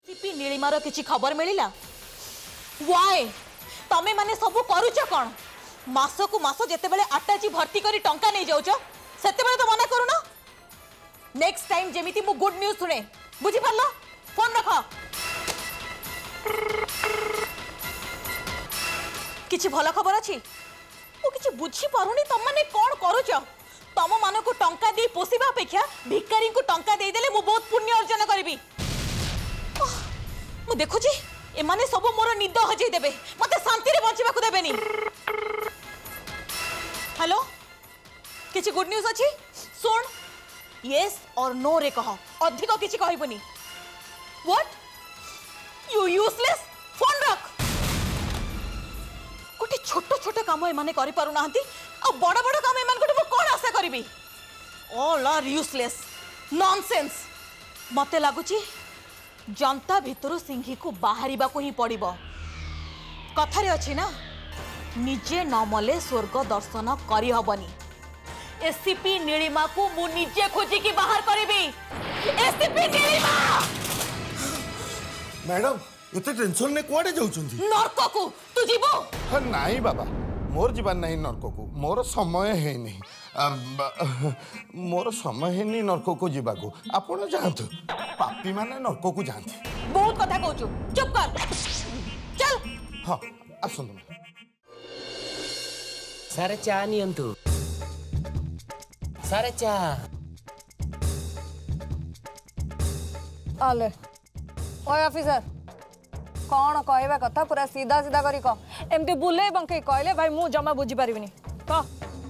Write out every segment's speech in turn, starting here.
CP नीलिमार किछि खबर मिलिला वाय तमे माने सब करूछ कोन मासकु मास जेते बेले अटैची भर्ती करी टंका नै जाउछ सेते बेले तो मना करूना नेक्स्ट टाइम जेमिति मु गुड न्यूज सुने बुझी परलो फोन रख किछि भला खबर अछि ओ किछि बुझी पारुनी तम माने कोन करूछ तम माने को टंका दे पोसिबा अपेक्षा भिखारी को टंका दे देले मु बहुत पुण्य अर्जन करबी मु देखु छी एमाने सब मोर निद हजै देबे मते शांति रे बंचिबा को देबेनी हेलो किछि गुड न्यूज अछि सुन यस और नो रे कह अधिक किछि कहइबनी व्हाट यू यूजलेस फोन रख कोटी छोट छोट काम एमाने करि पारु नाहंती आ बड़ बड़ काम एमान कोटी मु कोन आशा करबी ऑल आर यूजलेस नॉनसेंस मते लागुची जनता भितर सिंही को बाहरिबा को ही पड़िबो कथारे अछि ना निजे नमले स्वर्ग दर्शन करि हबनी एससीपी नीलिमा को मु निजे खोजी की बाहर करबी एससीपी नीलिमा मैडम एते टेंशन ने कोडे जाउछंती नरक को तू जीवो ह नाही बाबा मोर जीवन नहीं नरक को मोर समय है नहीं मोर समय है नहीं नरक को जीवा को आपण जानत पापी माने नरक को जानत बहुत कथा कहूछु चुप कर चल हां आसुन सारे चा नियंतु सारे चा आले ओए ऑफिसर कौन कहवा कथा पूरा सीधा सीधा करी कह एमती बुले बंके कहले भाई मु जमा बुझी पारिबिनी कह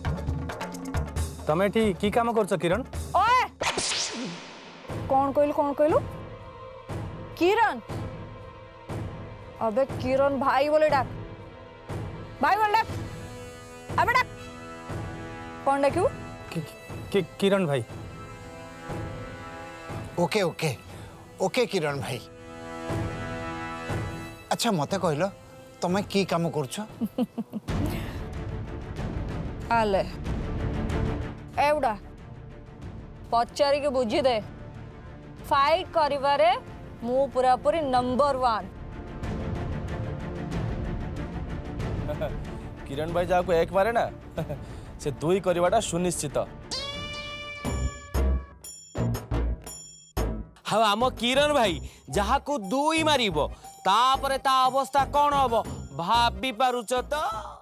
तमे ठीक की काम करछ किरण ओए कौन कहलु किरण अबे किरण भाई बोले डाक भाई बोले डाक अबे डाक कौन डाक्यू किरण भाई ओके ओके ओके किरण भाई अच्छा मते कहलो तमे की काम करछ आले एवडा पचारी के बुझी दे फाइट करिवारे मु पूरा पूरी नंबर 1 किरण भाई जाको एक बारे ना से दुई करिवाटा सुनिश्चित हाँ आम किरण भाई जहा को दुई मारिबो तापरे ता अवस्था कौन हम भाभी पारुच तो